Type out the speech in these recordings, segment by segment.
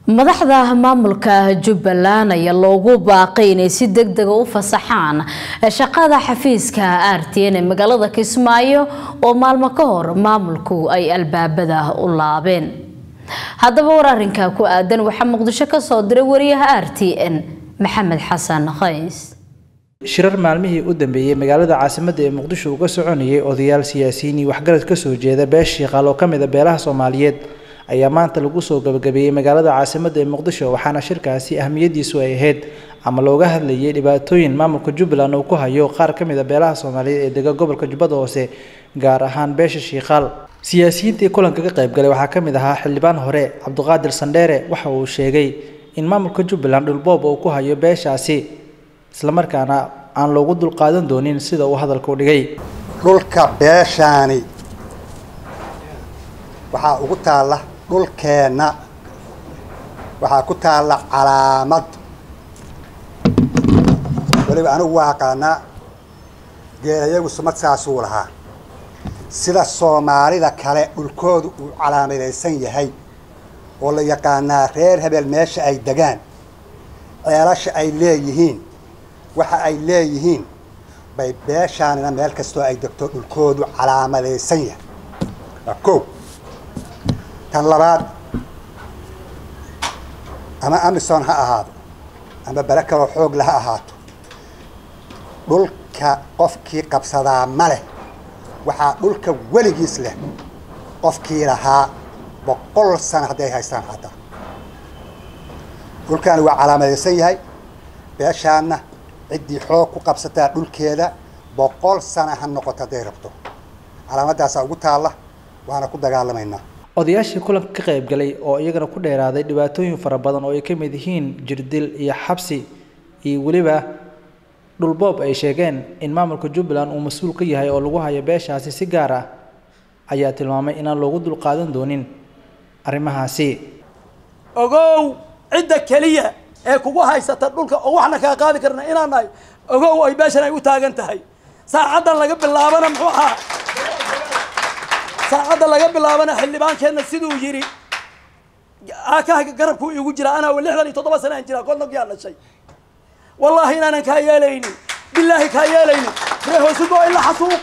madaxda maamulka Jubbaland ayaa loogu baaqay inay si degdeg ah u fasaxaan shaqada xafiiska RTN ee magaalada Kismaayo oo maalmo ka hor maamulku ay albaabada u laabeen. haddaba wararinka ku aadan waxa Muqdisho ka soo diray wariyaha RTN Maxamed Xasan Qays. shirar maalmihii u dambeeyay magaalada caasimadda ee Muqdisho uga soconayay odayaal siyaasiyiin iyo waxgarad ka soo jeeda beeshii qaalo kamid ah beelaha Soomaaliyeed ayaa maanta lagu soo gabagabeeyay magaalada caasimadda ee Muqdisho waxaana shirkaasi ahmiyadiisu ay ahayd ama looga hadlayay dhibaatooyin maamulka Jubbaland uu ku hayo qaar kamid ah beelaha Soomaaliyeed ee deegaanka gobolka Jubbada Hoose gaar ahaan beesha Shiiqaal. siyaasiyiintii kulanka ka qayb galay waxaa kamid ahaa xildhibaan hore Cabdiqaadir Sandheere waxa uu sheegay in maamulka Jubbaland dhulboob uu ku hayo beeshaasi isla markaana aan loogu dul qaadan doonin sida uu hadalku dhigay. dhulka beeshaani waxa ugu taala dhulkeena waxa ku taala calaamad waliba anigu waaqaana geelayagu sumad saasuu lahaa sida Soomaalida kale dhulkoodu uu calaamadeysan yahay oo la yaqaanaa reer hebel meesha ay degaan ceelasha ay leeyihiin waxa ay leeyihiin bay beeshaanina meel kastoo ay degto dhulkoodu calaamadeysan yahay. koow tan labaad ama Amazon ha ahaado ama barakalo xoog la ha ahaato dhulka qofkii qabsadaa ma leh waxa dhulka weligiis leh qofkii lahaa 100 sano haday haystaan hada dhulkan waa calaamadeysan yahay beeshaana cidii xoog ku qabsataa dhulkeeda 100 sano ha noqoto haday rabto calaamadaas ugu taala waana ku dagaalamayna. odayaashii kulanka ka qayb galay oo iyagana ku dheeraaday dhibaatooyin fara badan oo ay ka mid yihiin jirdil iyo xabsi iyo waliba dhulboob ay sheegeen in maamulka Jubbaland uu mas'uul ka yahay oo lagu hayo beeshaasi si gaar ah ayaa tilmaamay in aan loogu dul qaadan doonin arrimahaasi. ogow cidda kaliya ee kugu haysata dhulka oo waxna ka qaadi karna inaan nahay ogow ay beeshan ay u taagan tahay saacadan laga bilaabana muxuu ahaa saacada laga bilaabana xildhibaankeena sidoo yiri aakaha garabku igu jira ana 67 sano aan jira qodnog yaa dhashay wallahi inaan ka yeelaynin billahi ka yeelaynin reehoosugo ila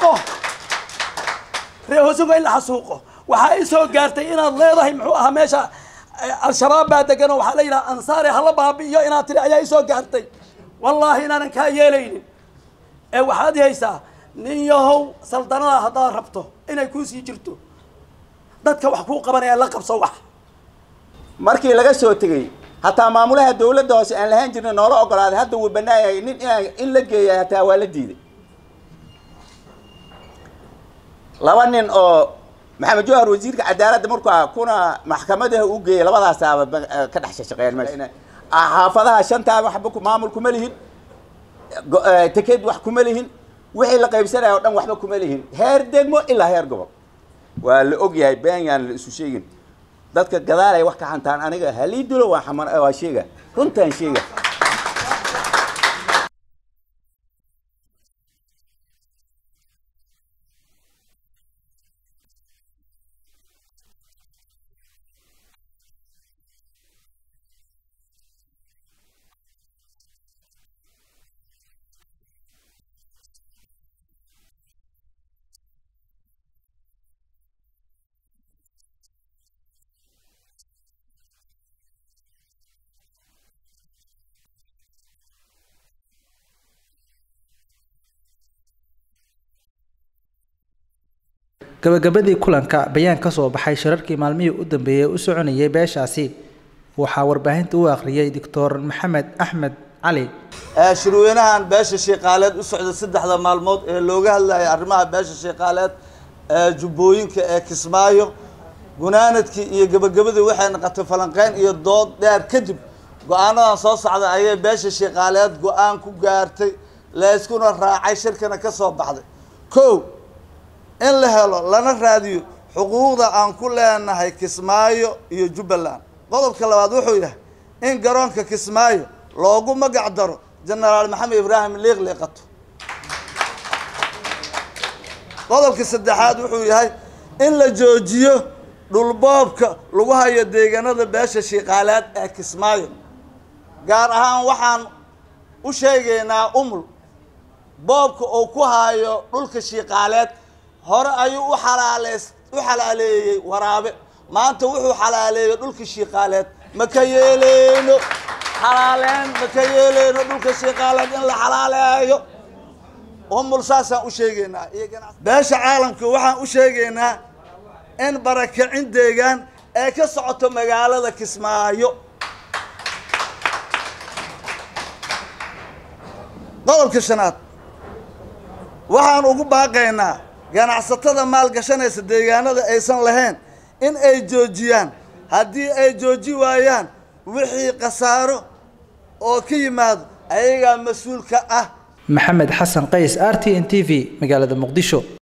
xasuuqo waxa ay soo gaartay inaad leedahay muxuu ahaa meesha al-shabaab baa degan waxa la yiraahdaa ansaari hala baabiyo inaad tiri ayaa soo gaartay wallahi inaan ka yeelaynin ee waxaad haysaa nin yahow saldanada hadaa rabto inay ku sii jirto dadka wax ku qabanaya la qabso wax markii laga soo tagay hatta maamulaha dawladda hoose aan lahayn jirnay noolo ogolaaday hadda uu banaayay nin in la geeyo hatta waa la diiday laba nin oo maxamed jawhar wasiirka cadaaladda markaa kuna maxkamadaha u geeyay labadaas aaba ka dhax shaqeeyay meesha xaafadaha shanta waxba ku maamulku ma lihin tikid wax kuma lihin wixii la qaybsanayo dhan waxba kuma lihin heer degmo ilaa heer gobol waa la og yahay beenyaan la isu sheegin dadka gadaal ay wax ka xantaan aniga haliidulo waa xaman waa sheega runtaan sheega. gabagabadii kulanka bayaan ka soo baxay shirarkii maalmihii u dambeeyay u soconayay beeshaasi waxaa warbaahinta u akhriyay Dr. Maxamed Axmed Cali. shirweynahan beesha Shiiqaaleed u socda 3 maalmood ee looga hadlayay arrimaha beesha Shiiqaaleed jubbooyinka ee Kismaayo gunaanadkii iyo gabagabadii waxay noqotay falanqeyn iyo dood dheer kadib go'aanadan soo socda ayay beesha Shiiqaaleed go'aan ku gaartay la iskuna raacay shirkana ka soo baxday. koow in la helo lana raadiyo xuquuqda aan ku leenahay Kismaayo iyo Jubbaland. qodobka labaad wuxuu yahay in garoonka Kismaayo loogu magac daro Generaal Maxamed Ibrahim Liiqliiqato. qodobka saddexaad wuxuu yahay in la joojiyo dhulboobka lagu hayo deegaanada beesha shiiqaaleed ee Kismaayo gaar ahaan waxaan u sheegaynaa umul boobka oo ku hayo dhulka shiiqaaleed hore ayuu u xalaaleeyay waraabe maanta wuxuu xalaaleeyay dhulka shiiqaaleed ma ka yeeleyno xalaaleen ma ka yeeleyno dhulka shiiqaaleed in la xalaaleeyo umul saasaan u sheegaynaa beesha caalamka waxaan u sheegaynaa in barakicin deegaan ee ka socoto magaalada Kismaayo qodobka shanaad waxaan ugu baaqaynaa ganacsatada maal gashanaysa deegaanada aysan lahayn in ay joojiyaan haddii ay jooji waayaan wixii khasaaro oo ka yimaado ayaga mas'uulka ah Maxamed Xasan Qays RTN TV magaalada Muqdisho